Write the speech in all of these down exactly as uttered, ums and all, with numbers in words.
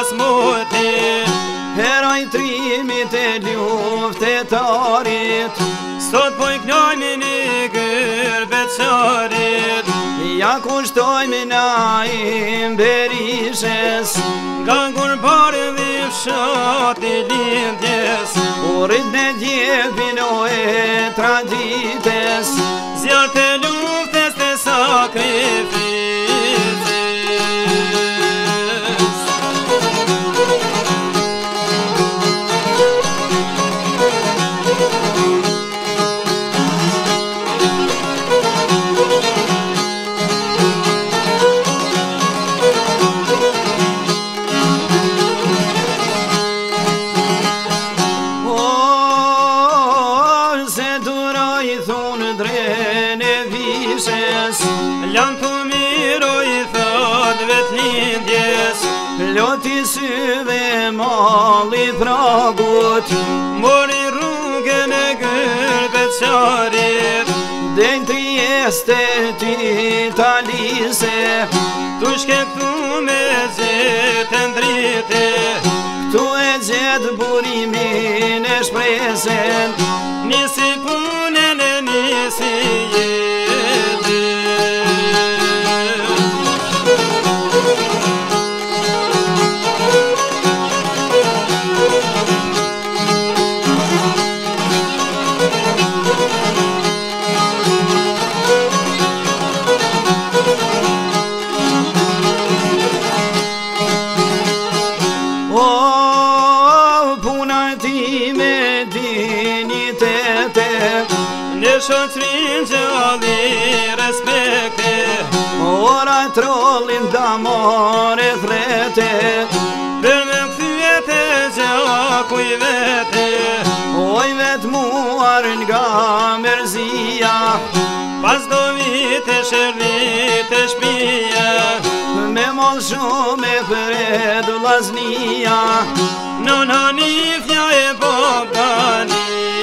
smuti. Heroj trimit e luftetarit, Sot po i knojmi një gërbeqarit. ja kushtojmë na imberishes, Nga kur pare dhe fshati lindjes, urit në djepin o e tradites, zjarë të luftes të sakrificis. Lanë të miro i thot vet lindjes, loti syve mali pragut, mori rrugën e gërbeqarit. den Trieste ti talise, Tu shke këtu me gjetë ndrite, këtu e gjetë burimin e shpresen, nisi punën e nisi jetë. Në shoqrin që alli respekte, ora trollin damore threte, për me këthyete gjaku i vete. oj vet muar nga mërzia, Pas do vite shërnit e shpia, me mol shumë e përedu laznia, non hanifja e popdania.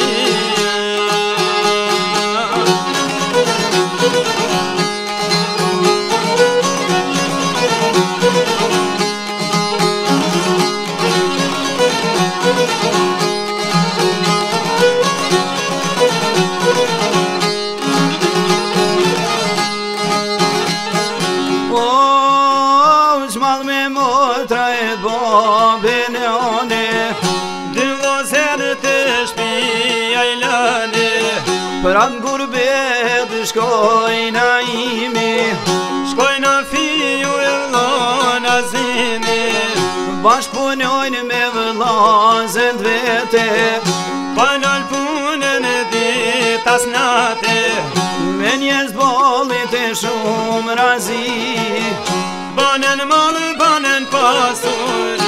Pran gurbet shkojna imi, Shkojna fiju e vllona zimi, bashkëpunojnë me vëllazën vete, Banal punën e ditas nate, me njerëz bollit e shumë razi, Banen malë, banen pasuri.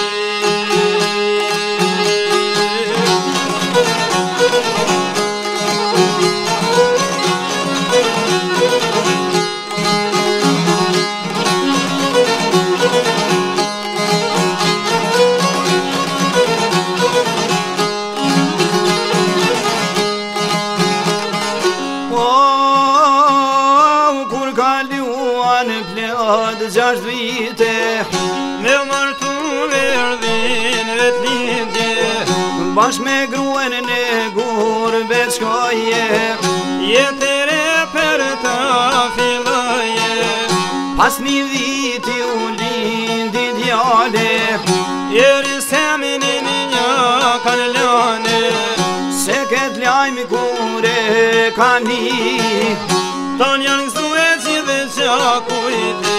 gjasht vite, me martu erdhin vet lindje, bashk me gruën në gurbet shkoje, jetë e re për ta filloje. Pas një viti u lindi djale, Jerisemin e një kanë lane, se ket lajmi kure ka ni, ton janë gëzu e gjithë gjaku i ti.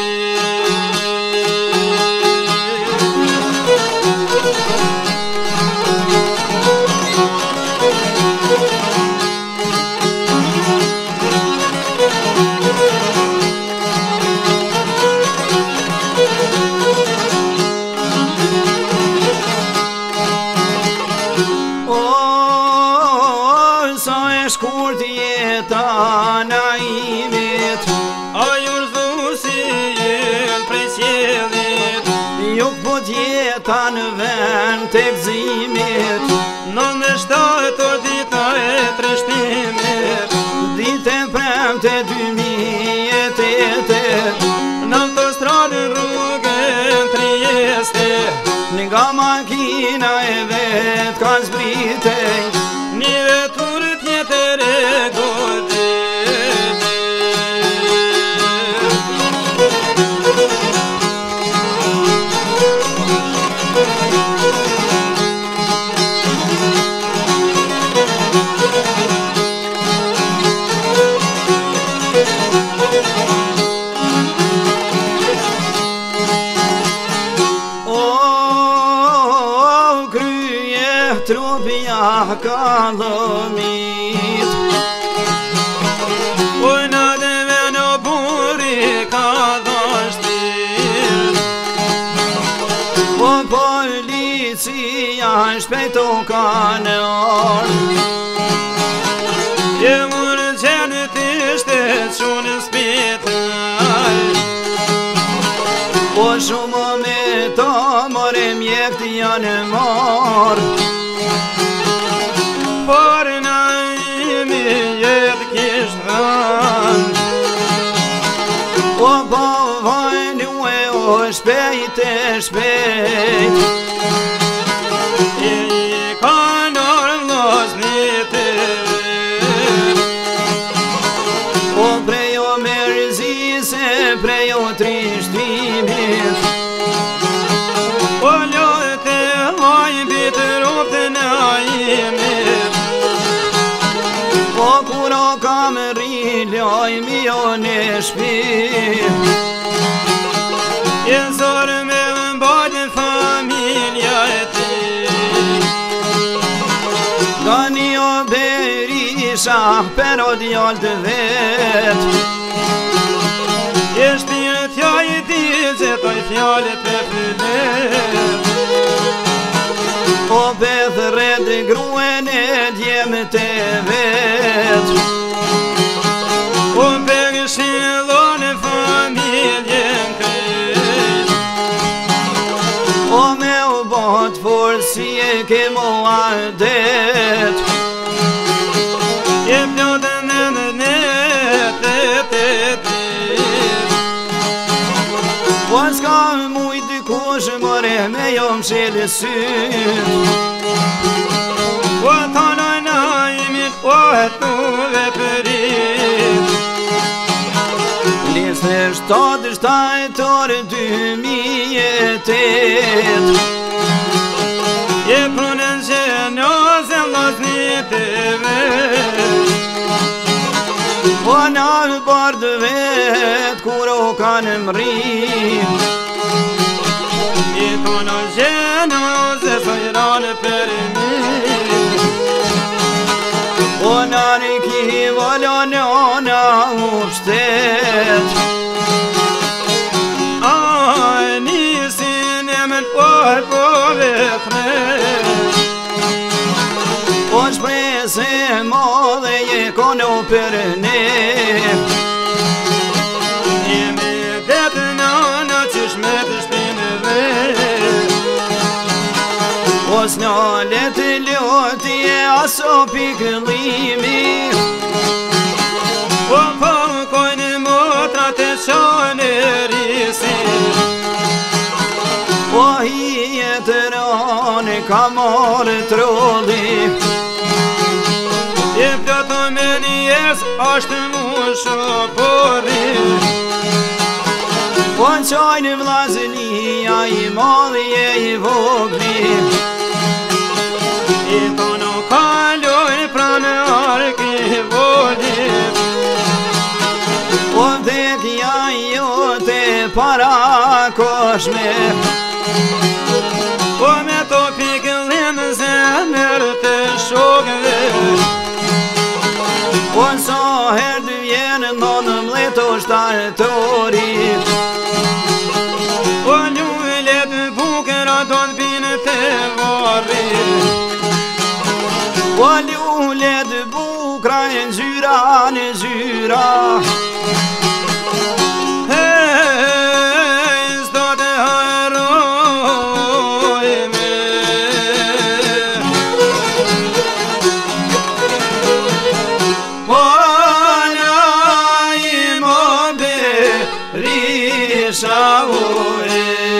Shkurt jeta naimit, Ajur dhu si jën prej sjellit, juk po t'jeta në vend të gzimit, në në shtatë o dita e treshtimit, dite prem të dy mi e tete, në autostradën rrugën Trieste, në nga makina e vet ka zbritej, një vetur tjetër e godit. Trupja ka dhomit, Ujna dhe në buri ka dhashtir, po policia shpejto ka në orë, je mërë qenë t'ishte qunë spital, po shumë me ta more mjek t'i janë marë, por na imi jetë kishtë dhanë, po po vajnë e o shpejt e shpejt, i ka nërë vlasnit e vetë, po prejo mërzise, prejo trishtimit, po ljote lajnë bitë ropë në ajimit, po kuro kam rriloj mi o në shpi, jenë zorë me mbajnë familja e ti, ka një o berisha pero djallë të vetë, je shtirë t'ja i ti që toj fjallë të fëllet, po peth red gruen e djemë të vetë, po përgëshin dhone familjen krejt, po me u bot forë si e ke mua det, je plotën e në netë të ti, po s'ka mujtë kush mëre me jo mshele syt, po të nëjna imi po e tu dhe përit, Lisë shtatë shtajtor dy mi e tet, je prunën që nëse vlasnit e vetë, po në bardë vet kuro kanë mrit, i tonë gjenë se sajranë për mi, po në në ki valo në në u pështet, a nisin e men po e po vetre, po shprese modhe je kono për ne, jemi detë nëna që shmet shpinë vetë, po s'na letë loti e aso pikëllimi, po po kojnë motra të qanë risi, po hi e të rane ka marë trolli, je ploto me njes ashtë mu shopori, po në qajnë vlazënia i madhi e i vogli, i tono kaloj pranë arki voli, po vdekja jote para koshme, po me to pikëllim zemër të shokve, po nësa her dy vjenë në mleto shtartori, po lullet bukëra do të binë të varri, po lullet bukra e nzyra në zyra, hej, s'do të harroj me, po na i mo berisha ore.